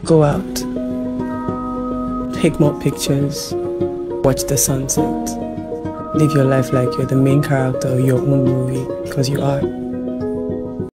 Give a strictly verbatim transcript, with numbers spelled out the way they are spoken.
Go out, take more pictures, watch the sunset, live your life like you're the main character of your own movie, because you are.